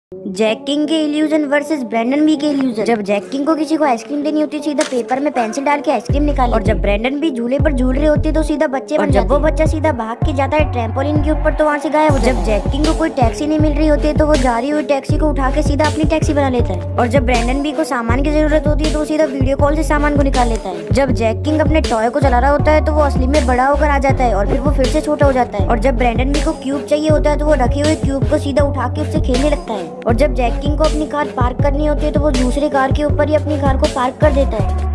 Jack King के illusion versus Brandon B के illusion. जब जैक किंग को किसी को आइसक्रीम देनी होती है सीधा पेपर में पेंसिल डाल के आइसक्रीम निकाल, और जब ब्रैंडन बी झूले पर झूल रहे होते तो सीधा बच्चे बन जाते। जब वो बच्चा सीधा भाग के जाता है ट्रैम्पोलिन के ऊपर तो वहाँ से गायब हो जाता है। जब जैक किंग को कोई टैक्सी नहीं मिल रही होती है तो वो जा रही हुई टैक्सी को उठा के सीधा अपनी टैक्सी बना लेता है। और जब ब्रैंडन बी को सामान की जरूरत होती है तो सीधा वीडियो कॉल से सामान को निकाल लेता है। जब जैक किंग अपने टॉय को चला रहा होता है तो वो असली में बड़ा होकर आ जाता है और फिर वो फिर से छोटा हो जाता है। और जब ब्रैंडन बी को क्यूब चाहिए होता है तो वो रखे हुए क्यूब को सीधा उठा के उससे खेलने लगता है। और जब जैक किंग को अपनी कार पार्क करनी होती है तो वो दूसरी कार के ऊपर ही अपनी कार को पार्क कर देता है।